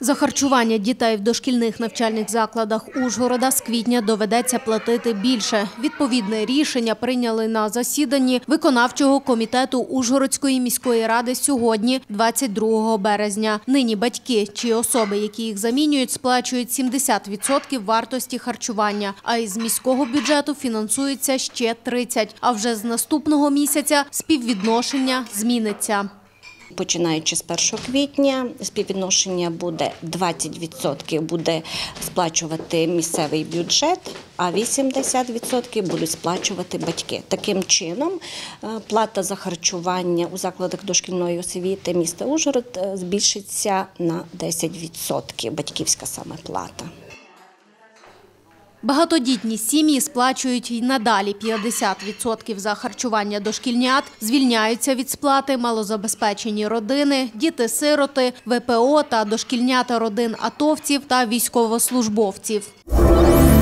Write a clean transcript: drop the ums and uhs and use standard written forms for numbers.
За харчування дітей в дошкільних навчальних закладах Ужгорода з квітня доведеться платити більше. Відповідне рішення прийняли на засіданні виконавчого комітету Ужгородської міської ради сьогодні, 22 березня. Нині батьки чи особи, які їх замінюють, сплачують 70% вартості харчування, а із міського бюджету фінансується ще 30%. А вже з наступного місяця співвідношення зміниться. Починаючи з 1 квітня, співвідношення буде 20% буде сплачувати місцевий бюджет, а 80% будуть сплачувати батьки. Таким чином, плата за харчування у закладах дошкільної освіти міста Ужгород збільшиться на 10%, батьківська саме плата. Багатодітні сім'ї сплачують й надалі 50% за харчування дошкільнят, звільняються від сплати малозабезпечені родини, діти-сироти, ВПО та дошкільнята родин атовців та військовослужбовців.